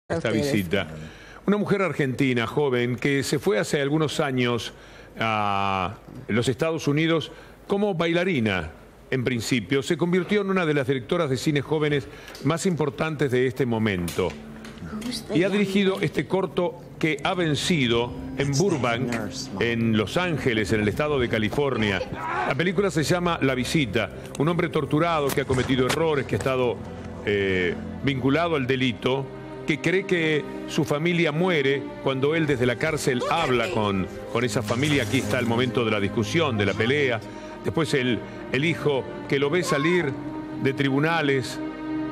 Esta visita. Una mujer argentina, joven, que se fue hace algunos años a los Estados Unidos como bailarina. En principio, se convirtió en una de las directoras de cine jóvenes más importantes de este momento. Y ha dirigido este corto que ha vencido en Burbank, en Los Ángeles, en el estado de California. La película se llama La Visita. Un hombre torturado que ha cometido errores, que ha estado vinculado al delito, que cree que su familia muere cuando él desde la cárcel habla con esa familia. Aquí está el momento de la discusión, de la pelea. Después el hijo que lo ve salir de tribunales,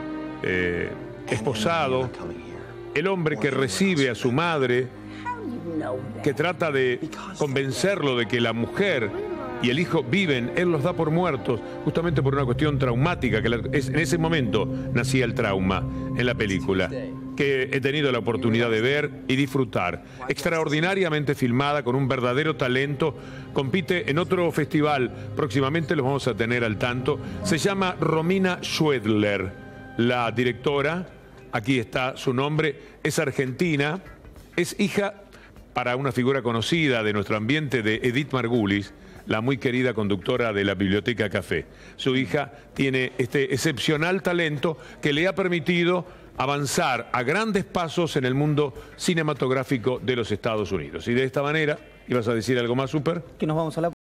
esposado. El hombre que recibe a su madre, que trata de convencerlo de que la mujer y el hijo viven, él los da por muertos, justamente por una cuestión traumática, que en ese momento nacía el trauma en la película, que he tenido la oportunidad de ver y disfrutar. Extraordinariamente filmada, con un verdadero talento. Compite en otro festival, próximamente los vamos a tener al tanto. Se llama Romina Schwedler, la directora. Aquí está su nombre, es argentina, es hija, para una figura conocida de nuestro ambiente, de Edith Margulis, la muy querida conductora de la Biblioteca Café. Su hija tiene este excepcional talento que le ha permitido avanzar a grandes pasos en el mundo cinematográfico de los Estados Unidos. Y de esta manera, ¿ibas a decir algo más, Super? Que nos vamos a la